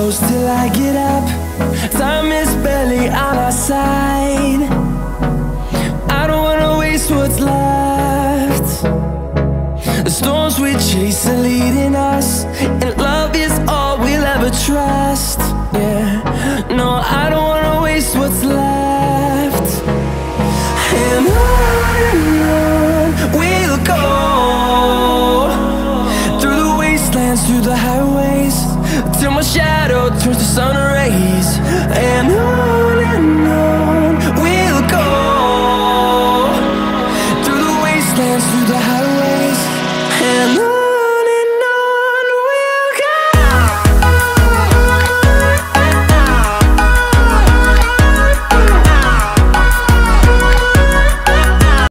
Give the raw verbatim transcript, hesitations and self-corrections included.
close till I get up. Time is barely on our side. I don't wanna waste what's left. The storms we chase are leading us, and love is all we'll ever trust. Yeah, no, I don't wanna waste what's left. And on and on we'll go, through the wastelands, through the highways, till my shadow turns to sun rays. And on